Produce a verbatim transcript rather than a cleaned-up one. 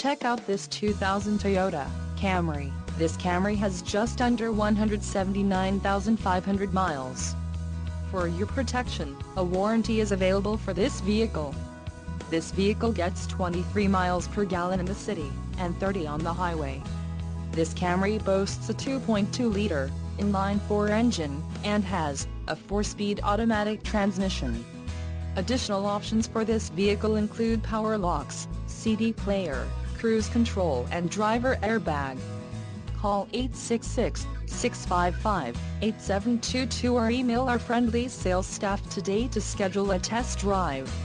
Check out this two thousand Toyota Camry. This Camry has just under one hundred seventy-nine thousand five hundred miles. For your protection, a warranty is available for this vehicle. This vehicle gets twenty-three miles per gallon in the city, and thirty on the highway. This Camry boasts a two point two liter, inline-four engine, and has a four-speed automatic transmission. Additional options for this vehicle include power locks, C D player, cruise control and driver airbag. Call eight six six, six five five, eight seven two two or email our friendly sales staff today to schedule a test drive.